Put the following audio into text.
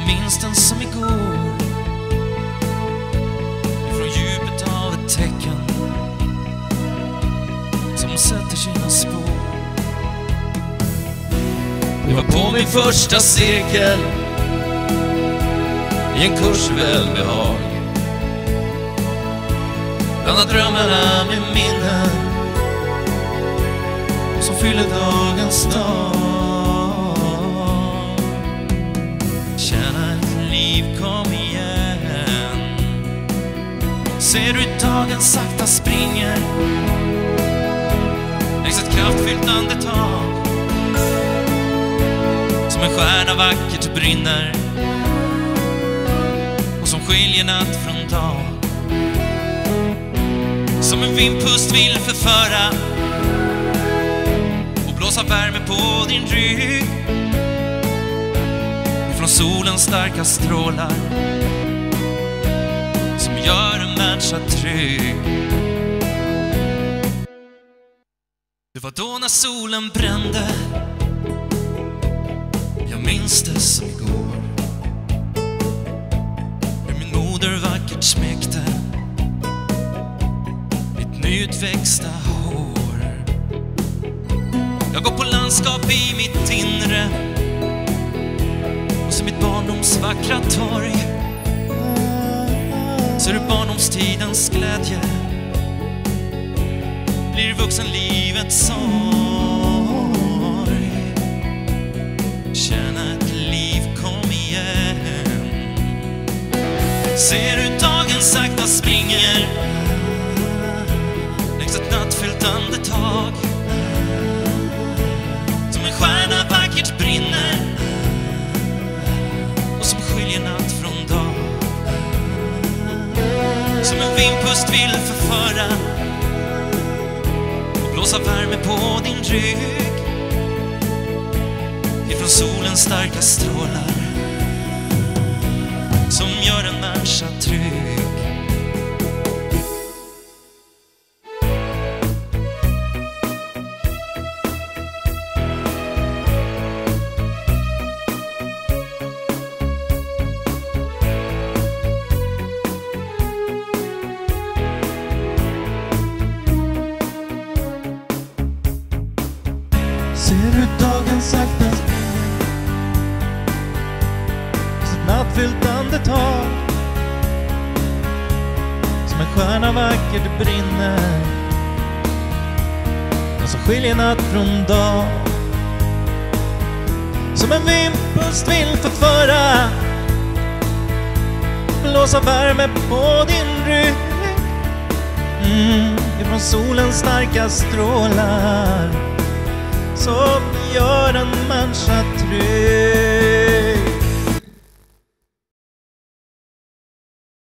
Jag minns den som igår, ifrån djupet av ett tecken som sätter sina spår. Det var på min första cirkel i en kurs välbehag. Bland drömmarna med minnen som fyller dagens dag. Tjäna ett liv, kom igen. Ser du dagen sakta springer längs ett kraftfyllt andetag. Som en stjärna vackert brinner och som skiljer natt från dag. Som en vindpust vill förföra och blåsa värme på din rygg. Ifrån solens starka strålar som gör en människa trygg. Det var då när solen brände, jag minns det som igår. Hur min moder vackert smekte mitt nyutväxta hår. Jag går på landskap i mitt inre och ser mitt barndoms vackra torg. Ser du barndomstidens glädje blir vuxenlivets sorg. Tjäna ett liv, kom igen. Ser du dagen sakta springer längs ett nattfyllt andetag. Som en stjärna vackert brinner och som skiljer natt från dag. Som en vindpust vill förföra och blåsa värme på din rygg. Ifrån solens starka strålar som gör en människa trygg. Ser du dagen sakta ett nattfyllt andetag. Som en stjärna vackert brinner och som skiljer natt från dag. Som en vindpust vill förföra, blåsa värme på din rygg. Ifrån solens starka strålar som gör en människa trygg.